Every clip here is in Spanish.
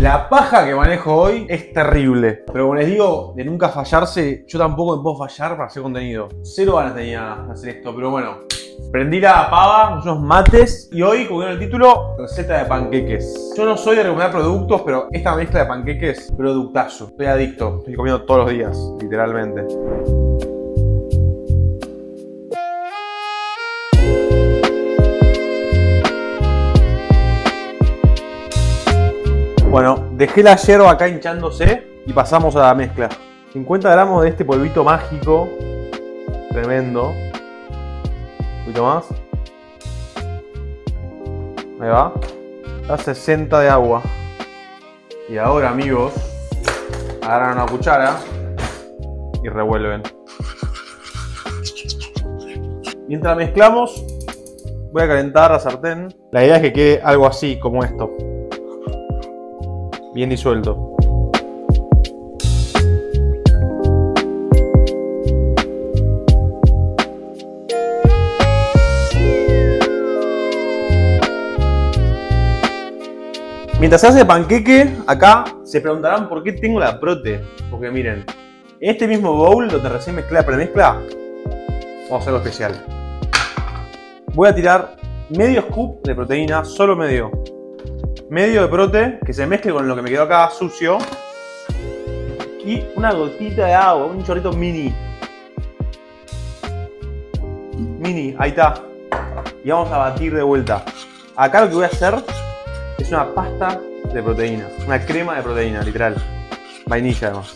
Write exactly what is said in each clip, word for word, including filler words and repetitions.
La paja que manejo hoy es terrible. Pero como les digo, de nunca fallarse, yo tampoco me puedo fallar para hacer contenido. Cero ganas tenía de hacer esto, pero bueno. Prendí la pava, unos mates y hoy, como vieron el título, receta de panqueques. Yo no soy de recomendar productos, pero esta mezcla de panqueques, productazo. Estoy adicto, estoy comiendo todos los días, literalmente. Bueno, dejé la yerba acá hinchándose y pasamos a la mezcla. cincuenta gramos de este polvito mágico. Tremendo. Un poquito más. Ahí va. A sesenta de agua. Y ahora, amigos, agarran una cuchara y revuelven. Mientras mezclamos, voy a calentar la sartén. La idea es que quede algo así, como esto. Bien disuelto. Mientras se hace el panqueque, acá se preguntarán por qué tengo la prote. Porque miren, en este mismo bowl donde recién mezclé la premezcla, vamos a hacer algo especial. Voy a tirar medio scoop de proteína, solo medio. Medio de prote, que se mezcle con lo que me quedó acá sucio. Y una gotita de agua, un chorrito mini. Mini, ahí está. Y vamos a batir de vuelta. Acá lo que voy a hacer es una pasta de proteína. Una crema de proteína, literal. Vainilla además.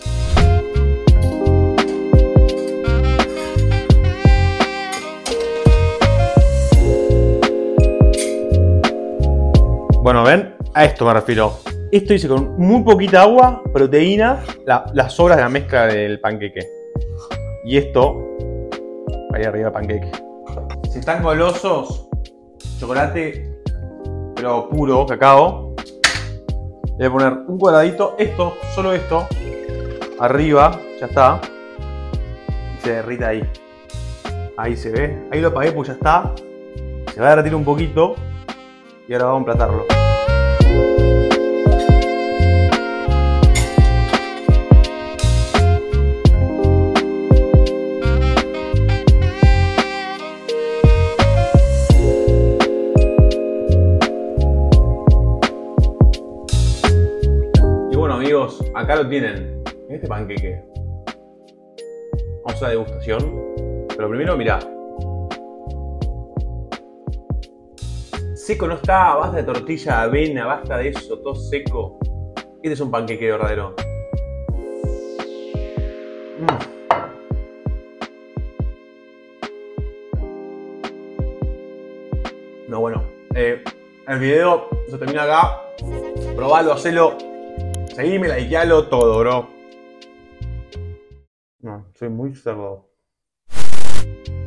Bueno, ¿ven? A esto me refiero. Esto hice con muy poquita agua, proteína, la, las sobras de la mezcla del panqueque. Y esto, ahí arriba del panqueque. Si están golosos, chocolate, pero puro, cacao. Le voy a poner un cuadradito, esto, solo esto, arriba, ya está. Y se derrita ahí. Ahí se ve, ahí lo apagué pues ya está. Se va a derretir un poquito. Y ahora vamos a emplatarlo. Y bueno, amigos, acá lo tienen. Este panqueque. Vamos a la degustación. Pero primero, mirá. Seco no está, basta de tortilla de avena, basta de eso, todo seco. Este es un panqueque verdadero. Mm. No, bueno, eh, el video se termina acá. Probalo, hacelo. Seguime, likealo, todo, bro. No, soy muy cerdo.